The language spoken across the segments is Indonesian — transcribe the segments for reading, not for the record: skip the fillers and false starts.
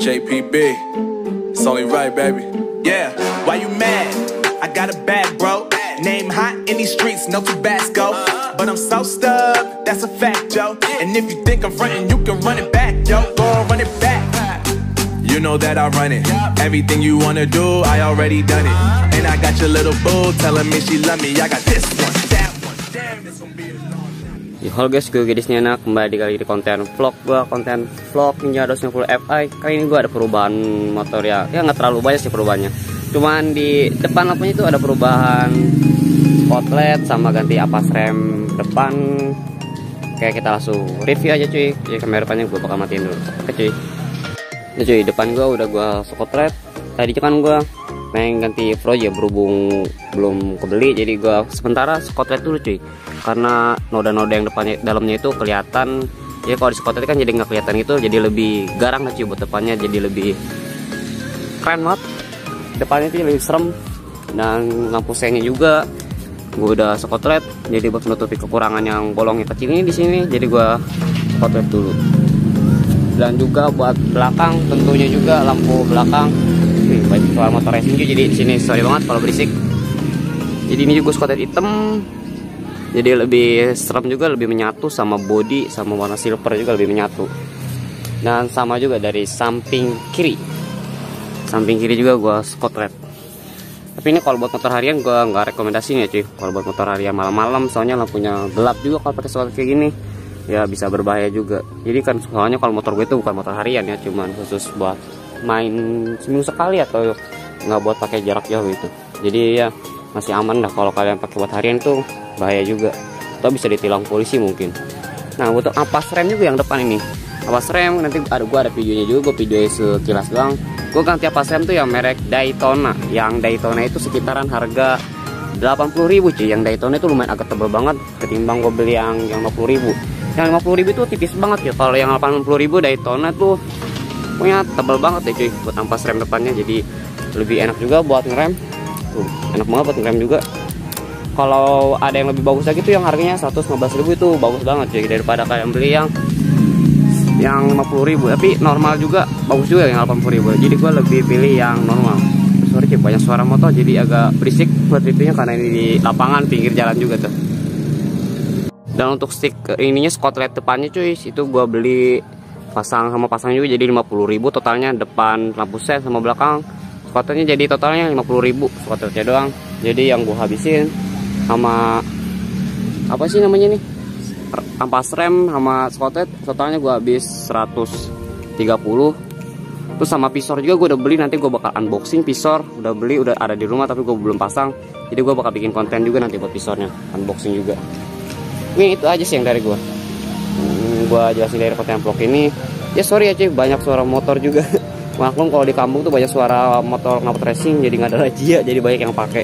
JPB, it's only right, baby. Yeah, why you mad? I got a bag, bro. Name hot in these streets, no Tabasco. But I'm so stubbed, that's a fact, yo. And if you think I'm frontin', you can run it back, yo. Go on, run it back. You know that I run it. Everything you wanna do, I already done it. And I got your little boo telling me she love me. I got this one, that one. Damn, this gon' be a long time. Halo guys, gue Gadis Nena kembali kali di konten vlog Ninja 250 Fi. Kali ini gue ada perubahan motor ya nggak terlalu banyak sih perubahannya. Cuman di depan lampunya itu ada perubahan spotlight sama ganti apas rem depan. Kayak kita langsung review aja cuy. Jadi kamera depannya gue bakal matiin dulu. Oke cuy. Nah cuy, depan gue udah gue spotlight. Tadi kan gue pengen ganti Pro ya, berhubung belum kebeli, jadi gue sementara spotlight dulu cuy, karena noda-noda yang depannya dalamnya itu kelihatan ya. Kalau di spotlight kan jadi nggak kelihatan gitu, jadi lebih garang lah cuy buat depannya, jadi lebih keren banget depannya tuh, lebih serem. Dan lampu sengnya juga gue udah spotlight, jadi buat menutupi kekurangan yang bolongnya kecil ini di sini, jadi gue spotlight dulu. Dan juga buat belakang tentunya juga lampu belakang. Banyak suara motor racing juga, jadi di sini sorry banget kalau berisik. Jadi ini juga spotlight hitam, jadi lebih serem juga, lebih menyatu sama body sama warna silver juga lebih menyatu. Dan sama juga dari samping kiri juga gua spotlight. Tapi ini kalau buat motor harian gua nggak rekomendasiin ya cuy. Kalau buat motor harian malam-malam, soalnya lampunya gelap juga kalau pakai spotlight kayak gini ya bisa berbahaya juga. Jadi kan soalnya kalau motor gue itu bukan motor harian ya, cuman khusus buat main seminggu sekali atau nggak buat pakai jarak jauh itu. Jadi ya masih aman dah. Kalau kalian pakai buat harian tuh bahaya juga, atau bisa ditilang polisi mungkin. Nah untuk ampas rem juga yang depan ini, ampas rem nanti ada videonya juga, gue videonya sekilas doang. Gue ganti ampas rem tuh yang merek Daytona. Yang Daytona itu sekitaran harga 80.000 cuy. Yang Daytona itu lumayan agak tebel banget ketimbang gue beli yang 50.000. Yang 50.000 itu tipis banget ya. Kalau yang 80.000 Daytona tuh punya tebal banget ya cuy buat ampas rem depannya, jadi lebih enak juga buat ngerem. Tuh, enak banget buat ngerem juga. Kalau ada yang lebih bagus lagi tuh yang harganya 115.000 itu bagus banget cuy, daripada kalian beli yang 50.000. Tapi normal juga bagus juga yang 80.000. Jadi gue lebih pilih yang normal. Sorry cuy, banyak suara motor jadi agak berisik buat reviewnya karena ini di lapangan pinggir jalan juga tuh. Dan untuk stick ininya spotlight depannya cuy, itu gue beli pasang juga jadi 50.000 totalnya, depan lampu sen sama belakang spotlightnya jadi totalnya 50.000 spotlightnya doang. Jadi yang gua habisin sama apa sih namanya nih, ampas rem sama spotlight totalnya gua habis 130. Terus sama pisor juga gua udah beli, nanti gua bakal unboxing pisor, udah beli, udah ada di rumah tapi gua belum pasang, jadi gua bakal bikin konten juga nanti buat pisornya, unboxing juga. Ini itu aja sih yang dari gua jelasin dari konten vlog ini. Ya sorry ya cuy, banyak suara motor juga. Maklum kalau di kampung tuh banyak suara motor knalpot racing, jadi nggak ada razia, jadi banyak yang pakai.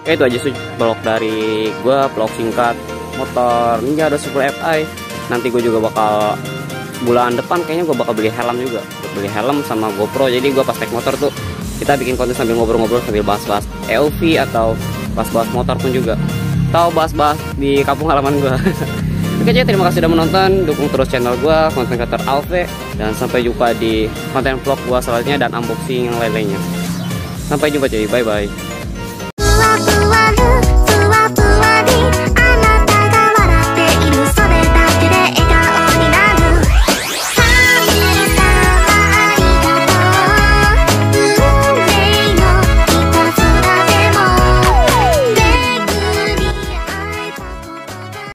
Ya itu aja sih vlog dari gue, vlog singkat motor Ninja 210 Fi. Nanti gue juga bakal bulan depan kayaknya gue bakal beli helm juga, beli helm sama GoPro. Jadi gue pas naik motor tuh kita bikin konten sambil ngobrol-ngobrol, sambil bahas-bahas EOV atau bahas-bahas motor pun juga, atau bahas-bahas di kampung halaman gue. Oke, jadi terima kasih sudah menonton, dukung terus channel gue, konten kreator Alve, dan sampai jumpa di konten vlog gue selanjutnya dan unboxing yang lain-lainnya. Sampai jumpa cuy, bye bye.